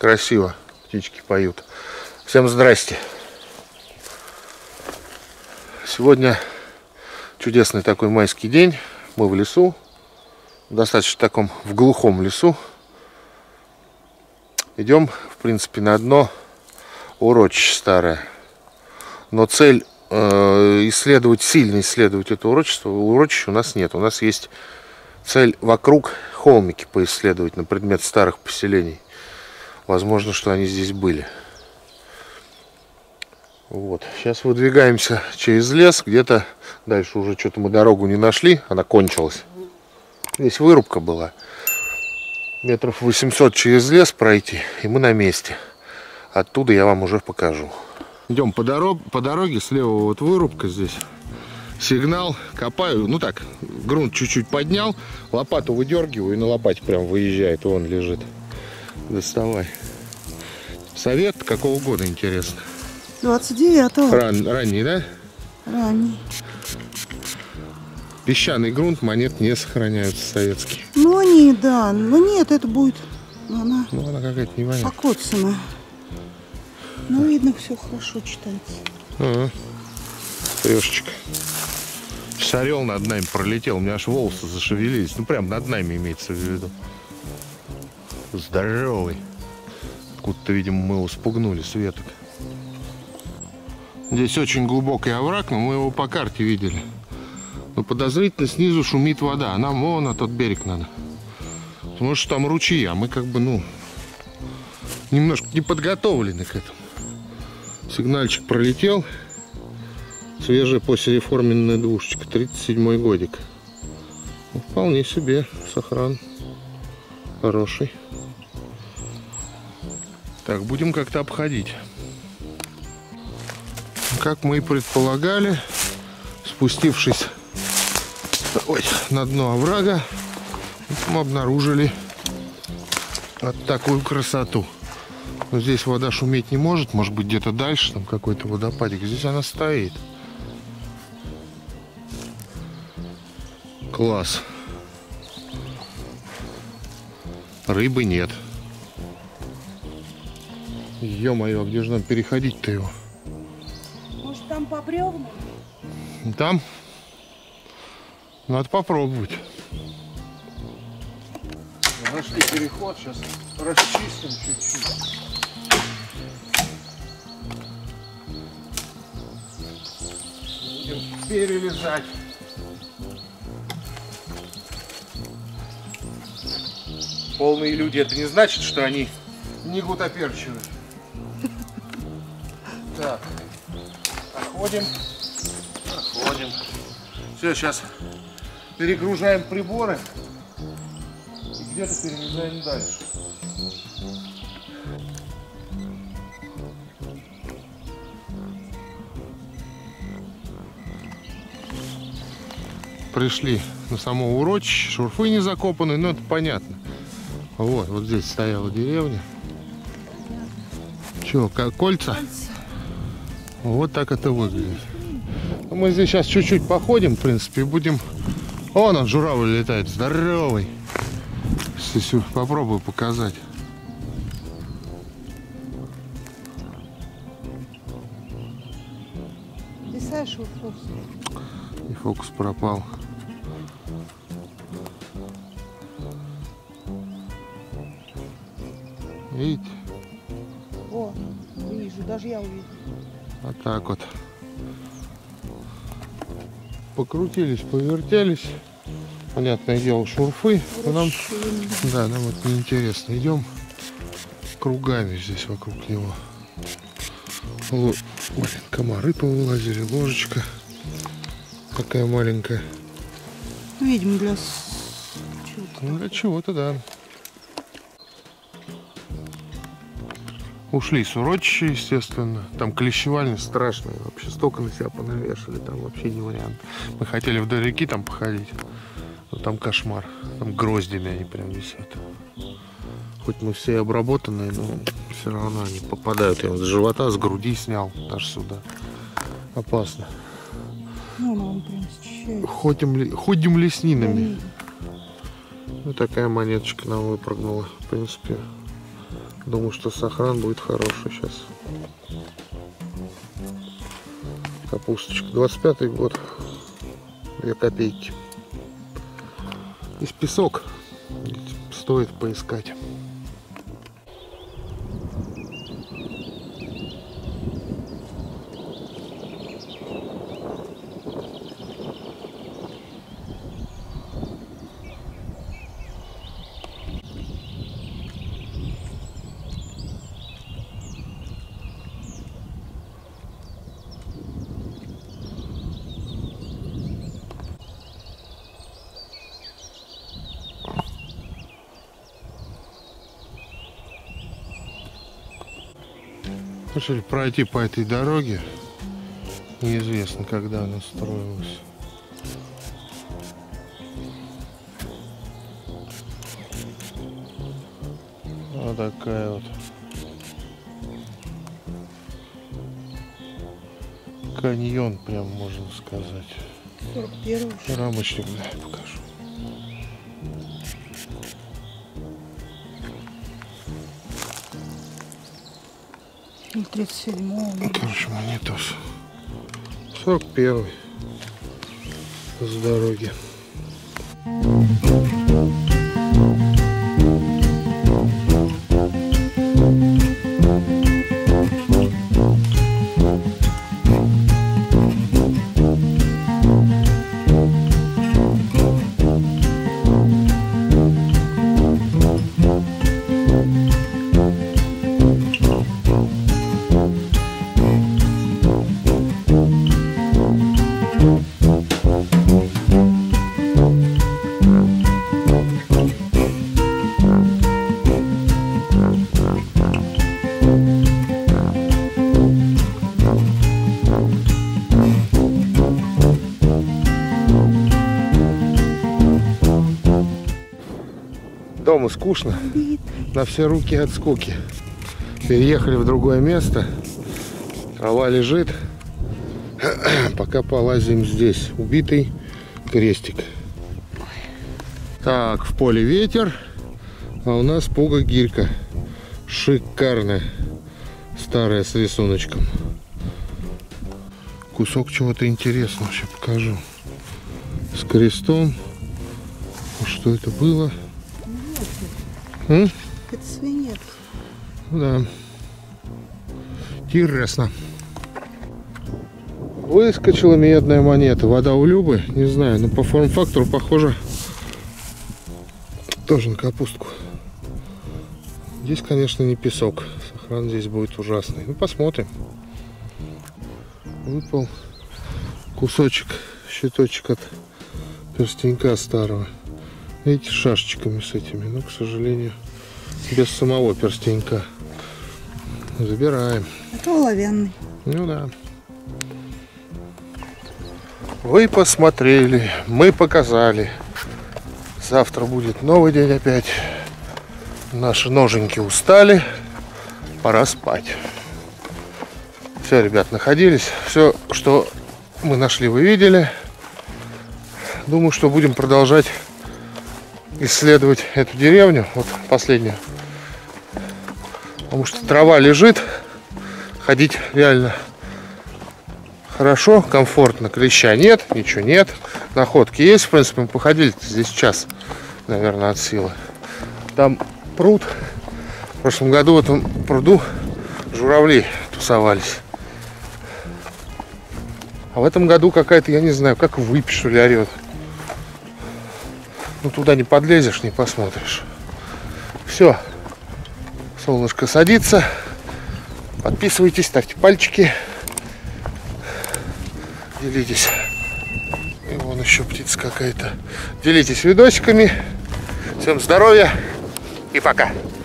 красиво, птички поют. Всем здрасте. Сегодня чудесный такой майский день. Мы в лесу, достаточно таком в глухом лесу. Идем, в принципе, на одно урочище старое. Но цель сильно исследовать это урочище у нас нет. У нас есть цель вокруг холмики поисследовать на предмет старых поселений. Возможно, что они здесь были. Вот. Сейчас выдвигаемся через лес. Где-то дальше уже что-то мы дорогу не нашли. Она кончилась. Здесь вырубка была. Метров 800 через лес пройти, и мы на месте. Оттуда я вам уже покажу. Идем по дороге. Слева вот вырубка здесь. Сигнал. Копаю. Ну так, грунт чуть-чуть поднял. Лопату выдергиваю, и на лопате прям выезжает. Вон лежит. Доставай. Совет какого года, интересно? 29-го. Ранний, да? Ранний. Песчаный грунт, монет не сохраняются советские. Ну они, да. Ну нет, это будет. Она какая-то непонятная. покоцана. Ну видно, все хорошо читается. Ага. Трешечка. Сейчас орел над нами пролетел. У меня аж волосы зашевелились. Ну прям над нами имеется в виду. Здоровый. Откуда-то, видимо, мы его спугнули с веток. Здесь очень глубокий овраг, но мы его по карте видели. Но подозрительно снизу шумит вода. Нам вон на тот берег надо. Потому что там ручьи, а мы как бы, немножко не подготовлены к этому. Сигнальчик пролетел. Свежая послереформенная двушечка. 37-й годик. Вполне себе сохран. Хороший. Так, будем как-то обходить. Как мы и предполагали, спустившись на дно оврага, мы обнаружили вот такую красоту. Но здесь вода шуметь не может быть где-то дальше, там какой-то водопадик. Здесь она стоит. Класс. Рыбы нет. Ё-моё, где же нам переходить-то его? Может там по бревнам? Там? Надо попробовать. Нашли переход, сейчас расчистим чуть-чуть. Будем перелезать. Полные люди, это не значит, что они не гутоперчивые. Так, проходим. Все, сейчас перегружаем приборы и где-то перелезаем дальше. Пришли на само урочище, шурфы не закопаны, но это понятно. Вот здесь стояла деревня. Че, как кольца? Вот так это выглядит. Мы здесь сейчас чуть-чуть походим, в принципе, и будем... Вон он, журавль летает, здоровый. Сейчас попробую показать. Фокус. И фокус пропал. Видите? О, вижу, даже я увижу. Вот так вот. Покрутились, повертелись. Понятное дело, шурфы. Но нам это не интересно. Идем кругами здесь вокруг него. Блин, комары повылазили, ложечка такая маленькая. Видимо, для чего-то. Для чего-то, да. Ушли с урочища, естественно. Там клещевальня страшная. Вообще столько на себя понавешали. Там вообще не вариант. Мы хотели вдоль реки там походить. Но там кошмар. Там гроздями они прям висят. Хоть мы все обработанные, но все равно они попадают. Я вот с живота, с груди снял. Аж сюда. Опасно. Ну, он прям счищает. Ходим леснинами. Вот такая монеточка нам выпрыгнула. В принципе, Думаю, что сохран будет хороший сейчас. Капусточка. 25-й год. 2 копейки. Есть песок. Стоит поискать. Решили пройти по этой дороге. Неизвестно, когда она строилась. Вот такая вот каньон, прям можно сказать. 41-й. Рамочник, да, покажу. Ну, 37-й. Короче, монетос. 41-й с дороги. Дома скучно, на все руки от скуки. Переехали в другое место. Трава лежит. Пока полазим здесь. Убитый крестик. Так, в поле ветер. А у нас пуга-гирька. Шикарная. Старая, с рисуночком. Кусок чего-то интересного. Сейчас покажу. С крестом. Что это было? Это свинец. Да. Интересно. Выскочила медная монета. Вода у Любы. Не знаю, но по форм-фактору похоже тоже на капустку. Здесь, конечно, не песок. Сохран здесь будет ужасный. Ну, посмотрим. Выпал кусочек, щиточек от перстенька старого. Видите, шашечками с этими, но, к сожалению, без самого перстенька. Забираем. Это оловянный. Ну да. Вы посмотрели, мы показали. Завтра будет новый день опять. Наши ноженьки устали. Пора спать. Все, ребят, находились. Все, что мы нашли, вы видели. Думаю, что будем продолжать исследовать эту деревню, вот последнюю, потому что трава лежит, ходить реально хорошо, комфортно, клеща нет, ничего нет, находки есть, в принципе, мы походили здесь час, наверное, от силы. Там пруд, в прошлом году в этом пруду журавли тусовались, а в этом году какая-то, я не знаю, как выпь, что ли, орет. Ну, туда не подлезешь, не посмотришь. Все. Солнышко садится. Подписывайтесь, ставьте пальчики. Делитесь. И вон еще птица какая-то. Делитесь видосиками. Всем здоровья и пока.